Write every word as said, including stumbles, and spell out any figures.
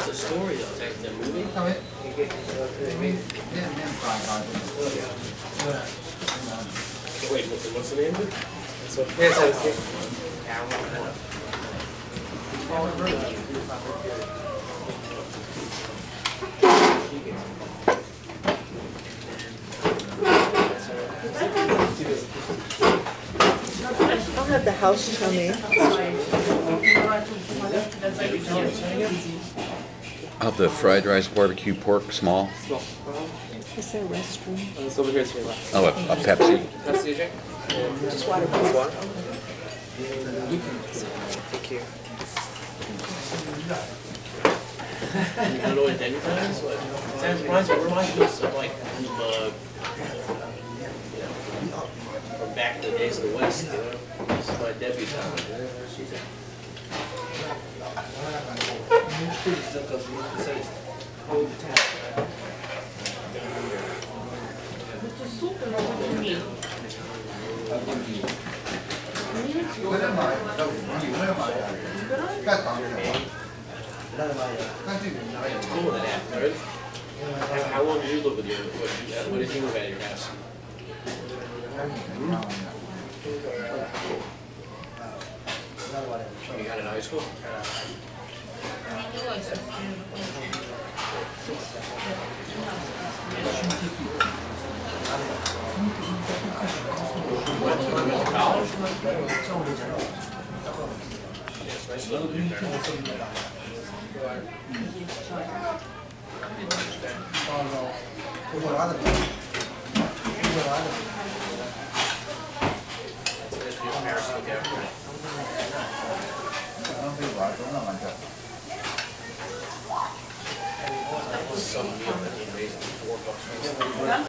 the story though? Is that the movie? No, it, yeah, man, fried hard. Wait, what, what's the name of it? So, Yes, I see. I'll have the house tell me. I'll have the fried rice barbecue pork small. Small. Is there a restroom? Uh, it's over here to your left. Oh, a, a Pepsi. That's C J? Just water, Just please. water? Thank you. you go to a Denny times? What? Sounds reminds me, reminds me of like, uh, you know, from back in the days of the West, you know? This is my Debbie time. Cool, that after. How, how long did you live with your, what, what did you move out of your house? You got in high school? Went to college? Yes, nice little dude there. Some meal that he raised four bucks.